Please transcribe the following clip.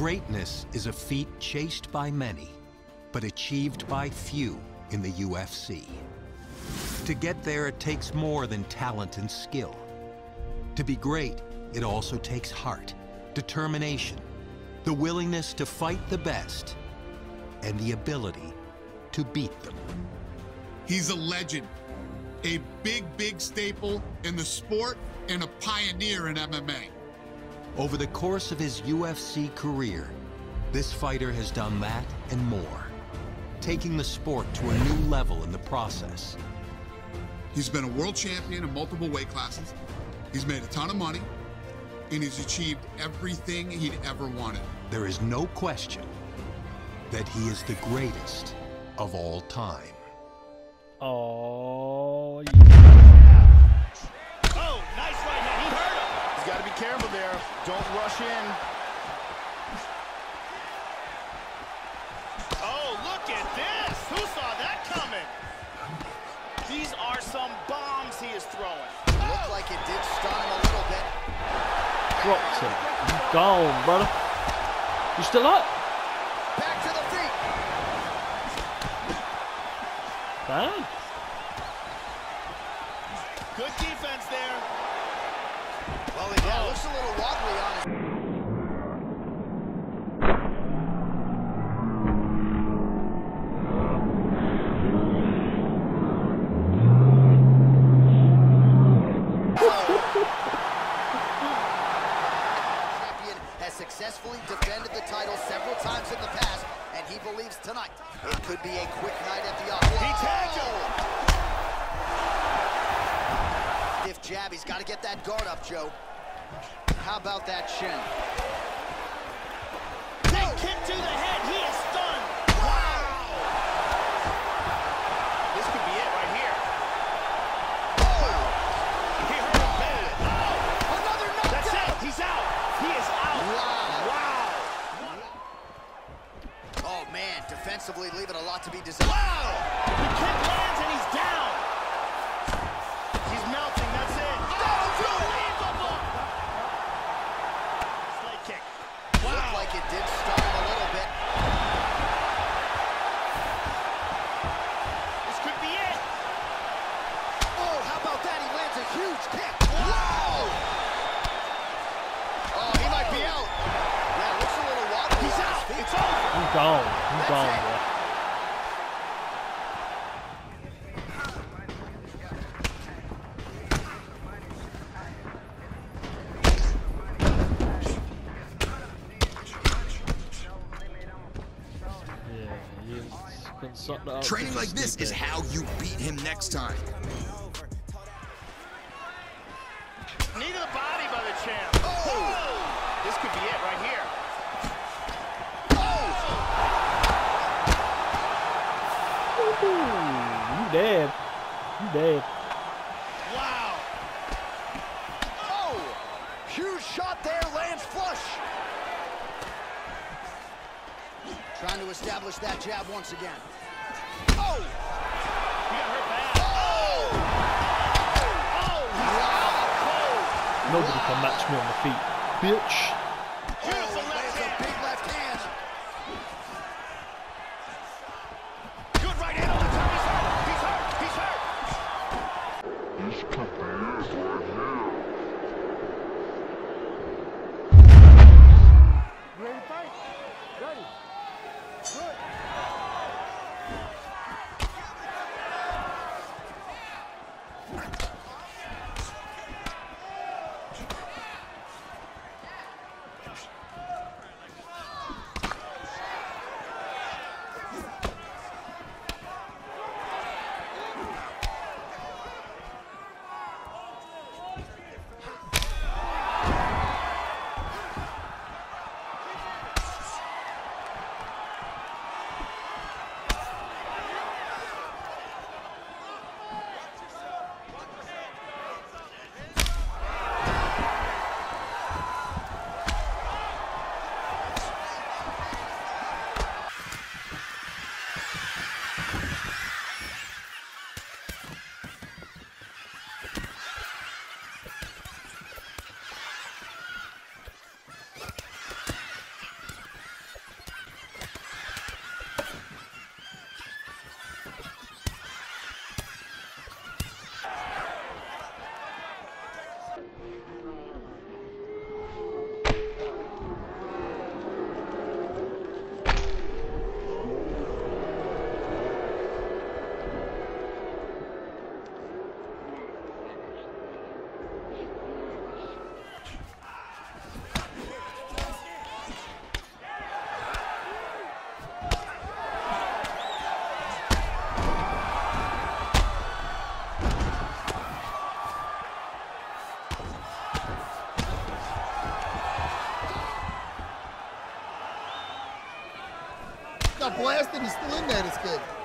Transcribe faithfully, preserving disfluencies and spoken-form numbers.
Greatness is a feat chased by many, but achieved by few in the U F C. To get there, it takes more than talent and skill. To be great, it also takes heart, determination, the willingness to fight the best, and the ability to beat them. He's a legend, a big, big staple in the sport and a pioneer in M M A. Over the course of his U F C career, this fighter has done that and more, taking the sport to a new level in the process. He's been a world champion in multiple weight classes. He's made a ton of money, and he's achieved everything he'd ever wanted. There is no question that he is the greatest of all time. Oh, yeah. Oh, nice right hand. He hurt him. He's got to be careful there. Don't rush in. Oh, look at this. Who saw that coming? These are some bombs he is throwing. Looked like it did stun him a little bit. Dropped him. You gone, brother. You still up? Back to the feet. Damn. Good defense there. Well, yeah, it looks a little wobbly on it. Successfully defended the title several times in the past, and he believes tonight it could be a quick night at the office. He tagged him. Stiff jab, he's got to get that guard up, Joe. How about that shin? Big kick to the head. He is stunned. Wow. This could be it right here. Oh. He hurt him bad. Oh. Another knockdown. That's it. He's out. He is out. Wow. Wow. Oh, man, defensively leaving a lot to be desired. Wow. The kick lands and he's down. He's melting. That's it. Unbelievable. Slide kick. Wow. Looked like it did stun him a little bit. This could be it. Oh, how about that? He lands a huge kick. Wow. Oh, he might be out. Yeah, looks a little wobbly. He's on out. his feet. I'm It's over. gone. I'm gone, bro. Training like this is how you beat him next time. Knee to the body by the champ. Oh. Oh. This could be it right here. Ooh, you dead. You dead. Wow. Oh, huge shot there, lands flush. Trying to establish that jab once again. Oh! He got hurt bad. Oh! Oh! Wow. Nobody can match me on the feet, bitch. Beautiful Oh, left lands a hand. big left hand. Good right hand on the top. He's hurt. He's hurt. He's hurt. This could be it right here. Ready to fight? Ready. Good. got blasted. He's still in there, this kid.